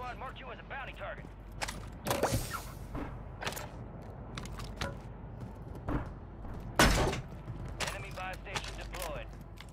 squad marked you as a bounty target. Enemy buy station deployed.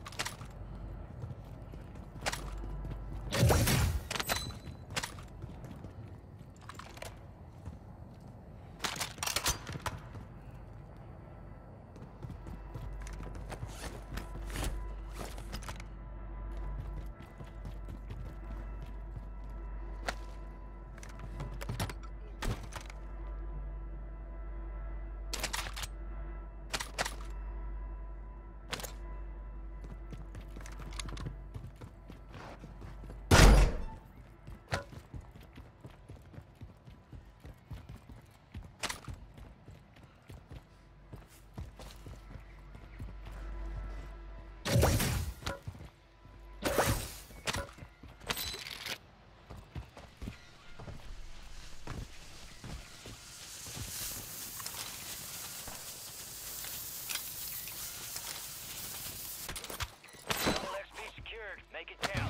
Make it count.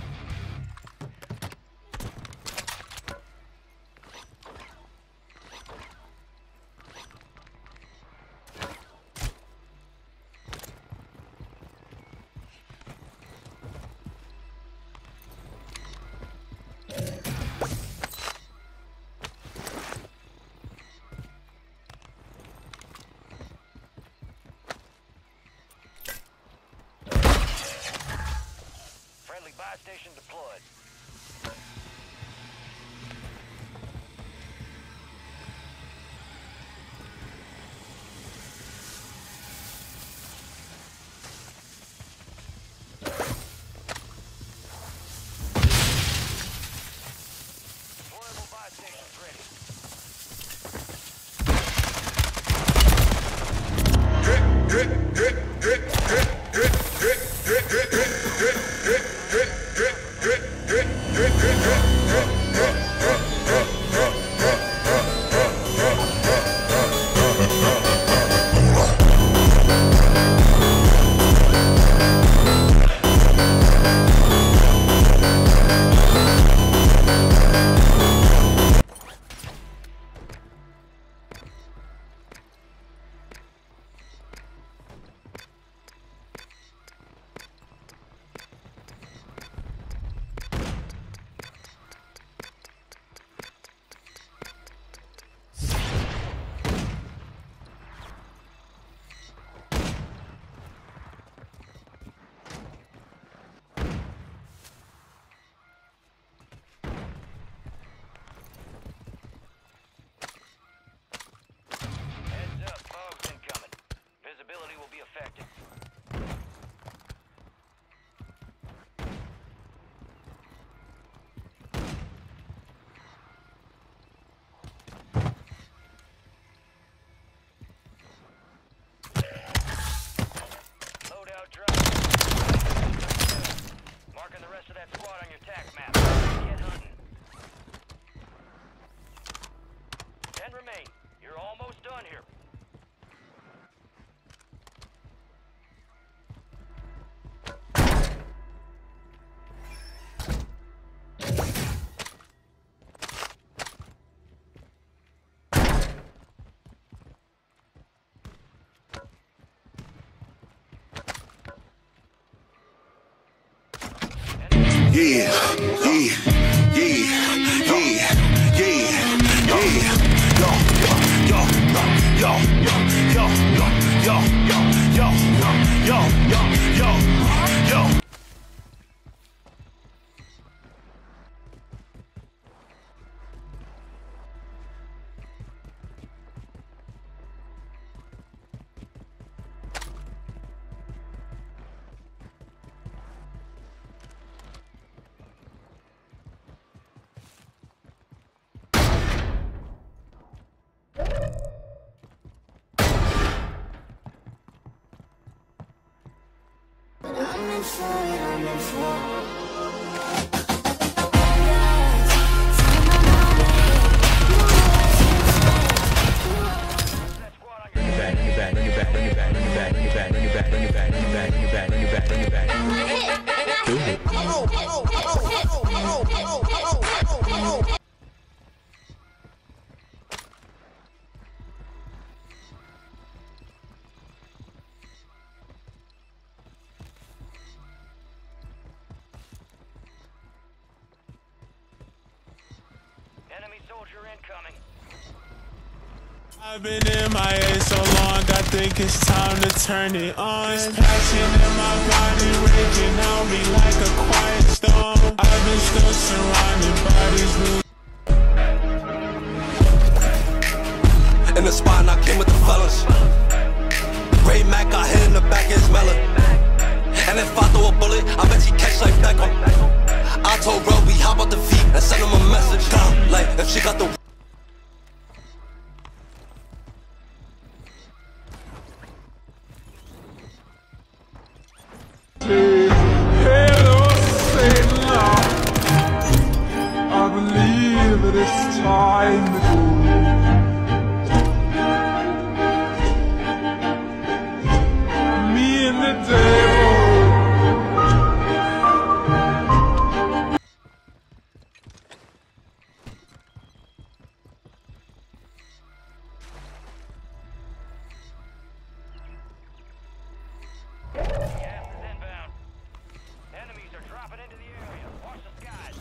Buy station deployed. Deployable buy stations ready. Visibility will be affected. Loadout drop. Marking the rest of that squad on your tac map. Get hunting. 10 remain. You're almost done here. Yeah, yeah, yeah, yeah, yeah, yeah. Yo, yo, yo, yo, yo, yo, yo, yo, yo, yo, yo. Enemy soldier incoming. I've been in my MIA so long, I think it's time to turn it on. This passion in my body raking on me like a quiet storm. I've been still surrounded by these new. In the spot and I came with the fellas. Ray Mac got hit in the back of his melon. And if I throw a bullet, I bet he catch like Beckham. I told Roby, hop out the V and send him a message. Like, if she got the Hello, Sailor. I believe it is time to go. Me and the devil. Gas is inbound. Enemies are dropping into the area. Watch the skies.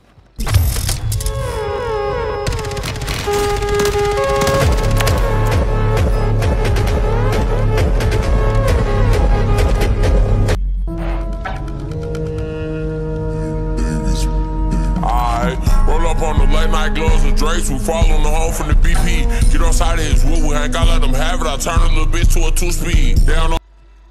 Roll up on the late night gloves and drapes. We fall on the home from the BP. Get outside of his wood, we ain't gotta let them have it. I turn a little bitch to a 2-speed. Down on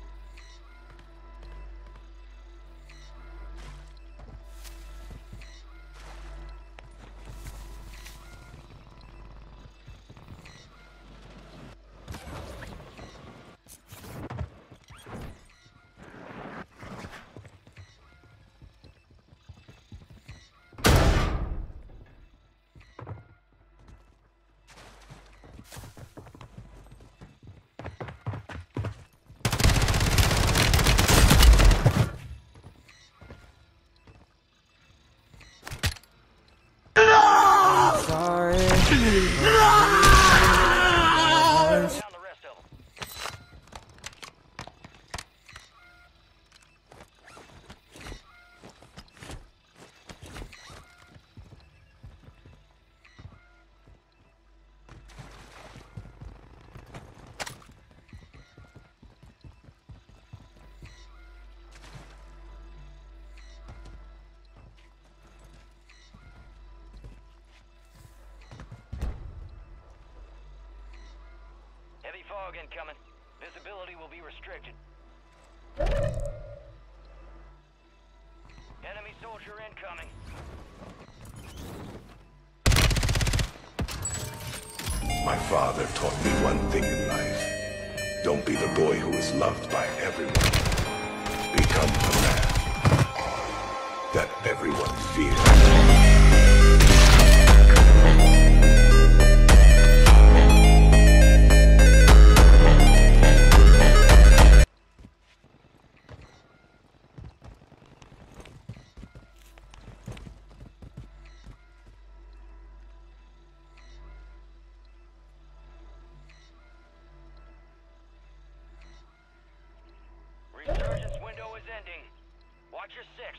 Down the rest of them. Heavy fog incoming. Visibility will be restricted. Enemy soldier incoming. My father taught me one thing in life. Don't be the boy who is loved by everyone. Become the man that everyone fears. Resurgence window is ending. Watch your 6.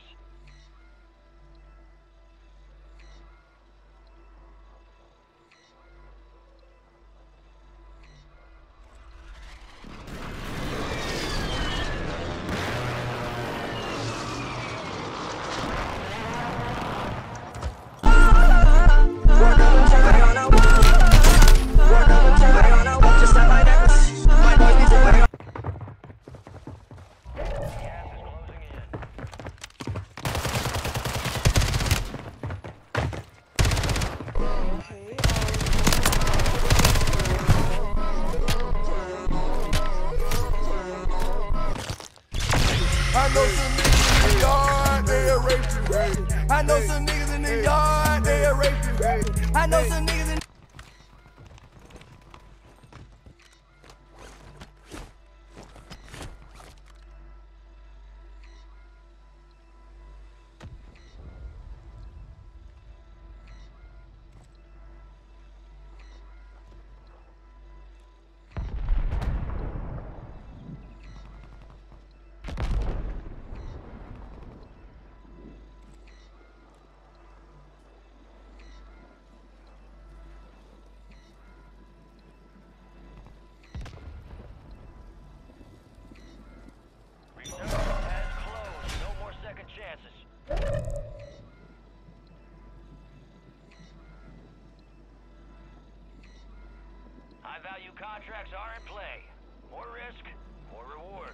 Gas is closing in. I know some niggas in the yard, they'll rape you. I know some niggas in the yard, they'll rape you. I know some niggas in high-value contracts are in play. More risk, more reward.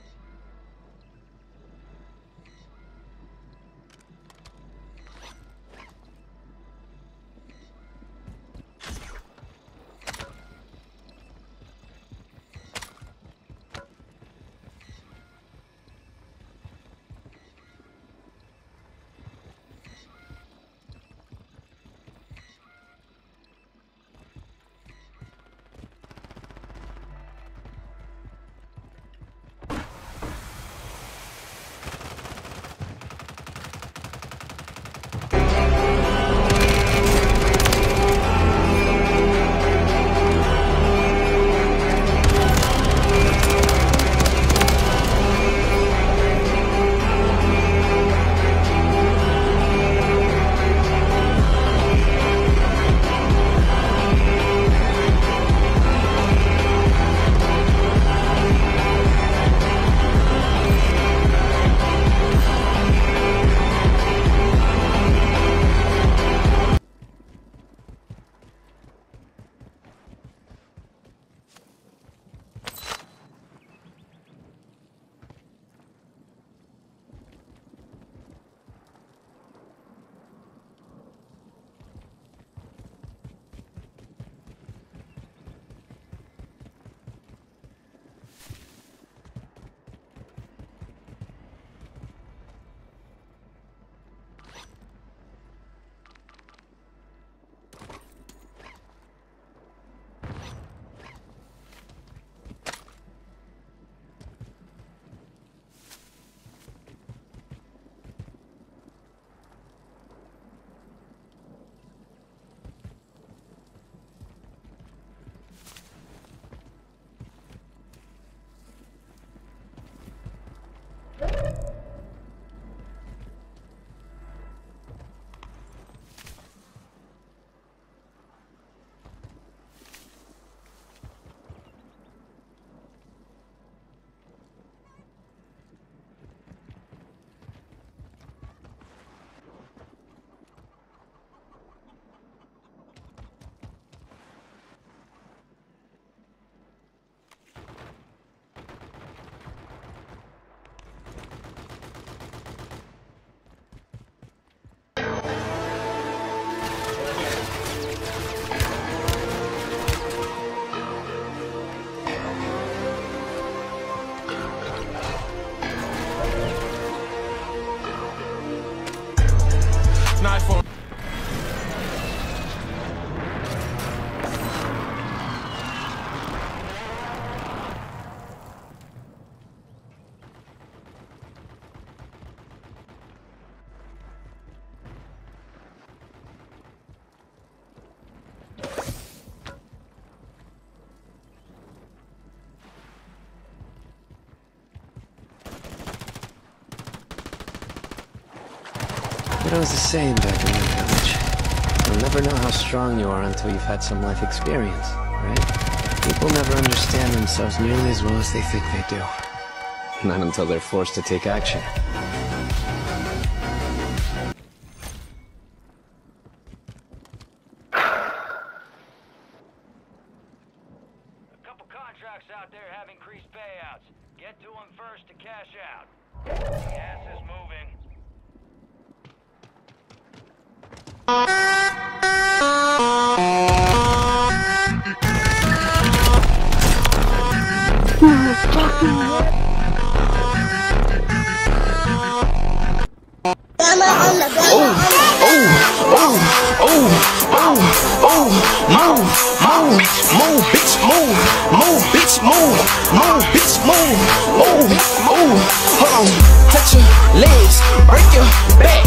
There was a saying back in my village. You'll never know how strong you are until you've had some life experience, right? People never understand themselves nearly as well as they think they do. Not until they're forced to take action. A couple contracts out there have increased payouts. Get to them first to cash out. Gas is moving. Touch your legs, break your back.